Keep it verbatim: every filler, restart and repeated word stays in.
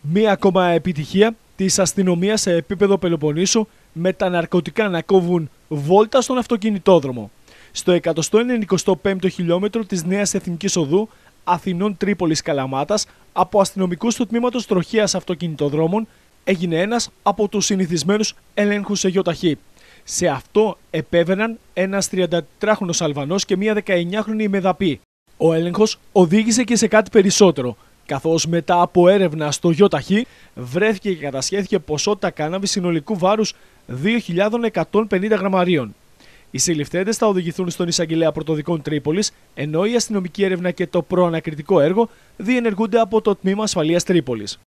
Μία ακόμα επιτυχία της αστυνομίας σε επίπεδο Πελοποννήσου, με τα ναρκωτικά να κόβουν βόλτα στον αυτοκινητόδρομο. Στο εκατόν ενενηκοστό πέμπτο χιλιόμετρο της Νέας Εθνικής Οδού Αθηνών Τρίπολης Καλαμάτας, από αστυνομικούς του τμήματος τροχέας αυτοκινητοδρόμων, έγινε ένας από τους συνηθισμένους ελέγχους σε γιοταχή. Σε αυτό επέβαιναν ένας τριαντατετράχρονος Αλβανός και μία δεκαεννιάχρονη Μεδαπή. Ο έλεγχος οδήγησε και σε κάτι περισσότερο, καθώς μετά από έρευνα στο γιοταχή βρέθηκε και κατασχέθηκε ποσότητα κάναβη συνολικού βάρους δύο χιλιάδες εκατόν πενήντα γραμμαρίων. Οι συλληφθέντες θα οδηγηθούν στον εισαγγελέα πρωτοδικών Τρίπολης, ενώ η αστυνομική έρευνα και το προανακριτικό έργο διενεργούνται από το Τμήμα Ασφαλείας Τρίπολης.